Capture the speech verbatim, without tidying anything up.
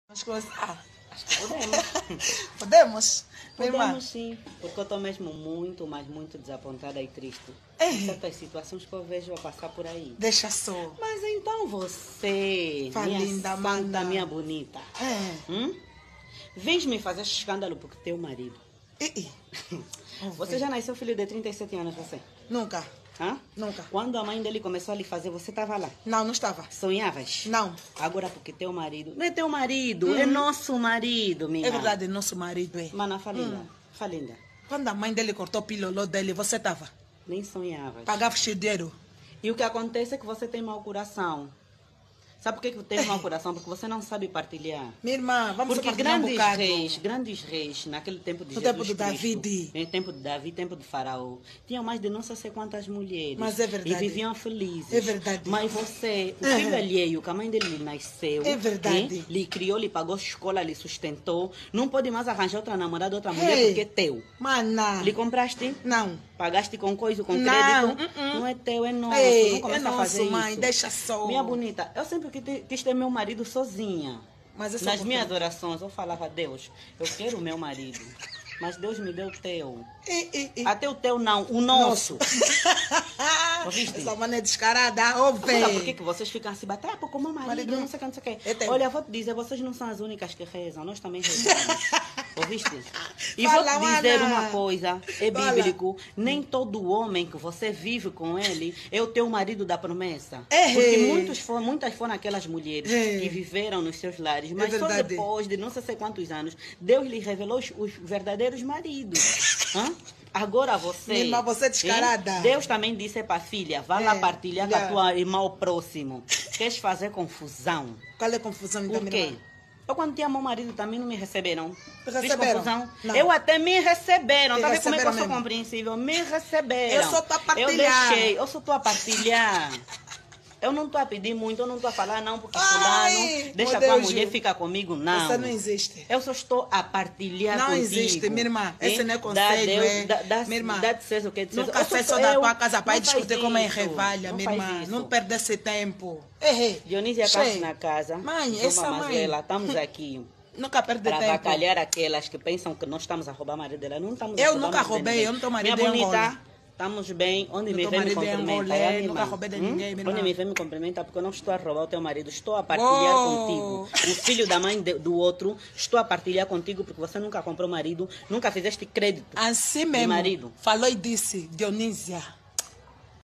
Vamos começar. Acho que podemos. Podemos? Minha irmã. Podemos sim, porque eu estou mesmo muito, mas muito desapontada e triste. É. Com certas situações que eu vejo a passar por aí. Deixa só. Mas então você, Fala, minha linda, santa, mana. minha bonita, É. hum? Vens me fazer esse escândalo porque teu marido. E, e. Você já nasceu filho de trinta e sete anos, você? Nunca. Hã? Nunca. Quando a mãe dele começou a lhe fazer, você estava lá? Não, não estava. Sonhavas? Não. Agora porque teu marido... Não é teu marido, é nosso marido, minha. É verdade, nosso marido é. Mana, falinda, falinda. Quando a mãe dele cortou o pilolô dele, você estava? Nem sonhavas. Pagava chedeiro. E o que acontece é que você tem mau coração. Sabe por que que tem mau coração? Porque você não sabe partilhar. Minha irmã, vamos Porque partilhar um grandes bocado. reis, grandes reis, naquele tempo de No Jesus tempo de Cristo, David. no tempo de Davi, tempo de Faraó, tinham mais de não sei quantas mulheres. Mas é verdade. E viviam felizes. É verdade. Mas você, o Uhum. filho alheio, que a mãe dele lhe nasceu, É verdade. hein, lhe criou, lhe pagou escola, lhe sustentou, não pode mais arranjar outra namorada, outra mulher, Ei. porque é teu. Mana. Lhe compraste? Não. Pagaste com coisa, com Não, crédito? uh-uh. Não é teu, é nosso. Ei, não começa é a fazer nosso, mãe, isso. deixa só. Minha bonita, eu sempre quis, quis ter meu marido sozinha. Mas eu sou Nas você. minhas orações, eu falava a Deus, eu quero o meu marido. Mas Deus me deu o teu. E, e, e. Até o teu não, o nosso. Ouviste? Essa maneira descarada, ó, Sabe por que, velho. que vocês ficam assim, bater, ah, porque o meu marido, Marido. não sei o que, não sei o que. Eu tenho. Olha, vou te dizer, vocês não são as únicas que rezam, nós também rezamos. Ouviste? E Fala, vou te dizer mana. uma coisa, é Fala. bíblico, nem todo homem que você vive com ele é o teu marido da promessa. É. Porque muitos foram, muitas foram aquelas mulheres É. que viveram nos seus lares, mas só verdade. depois de não sei quantos anos, Deus lhe revelou os, os verdadeiros maridos. Hã? Agora você... Minha irmã, você é descarada. hein? Deus também disse para a filha, vá lá É, partilhar com filha. a tua irmã ao próximo. Queres fazer confusão? Qual é a confusão então, Por minha quê? irmã? Eu quando tinha meu marido também não me receberam. Fiz Receberam? confusão. Não. Eu até me receberam. Te Tá vendo como é que eu receberam sou mesmo? compreensível? Me receberam. Eu só tô a partilhar. Eu deixei. Eu só estou a partilhar. Eu não estou a pedir muito, eu não estou a falar não, porque Ai, fulano deixa meu com a Deus, mulher, Ju. fica comigo, não. Você não existe. Eu só estou a partilhar Não contigo. existe, minha irmã. Esse Hein? não é Dá conselho, Deus- é. Dá, dá, Minha irmã, dá de César o que é de César. Nunca Eu sou- sai só da eu- tua casa para ir não faz discutir como é isso. revalha, Não minha faz irmã. isso. Não perde esse tempo. Errei. Dionísia está na casa. Mãe, Zumba essa mãe. Mazela, estamos aqui Nunca perde para tempo. avacalhar aquelas que pensam que nós estamos a roubar marido dela. Não estamos a Eu roubar nunca marido de roubei, ninguém. eu não tenho marido Minha em bonita, Angola. estamos bem. Onde Não me tenho vem me marido em cumprimenta. Angola, é, eu minha nunca irmã? roubei de Hum? ninguém, minha Onde irmã. me vem me cumprimentar porque eu não estou a roubar o teu marido. Estou a partilhar Uou. contigo. O filho da mãe de- do outro, estou a partilhar contigo porque você nunca comprou marido, nunca fizeste crédito Assim de mesmo. marido. Falou e disse, Dionísia.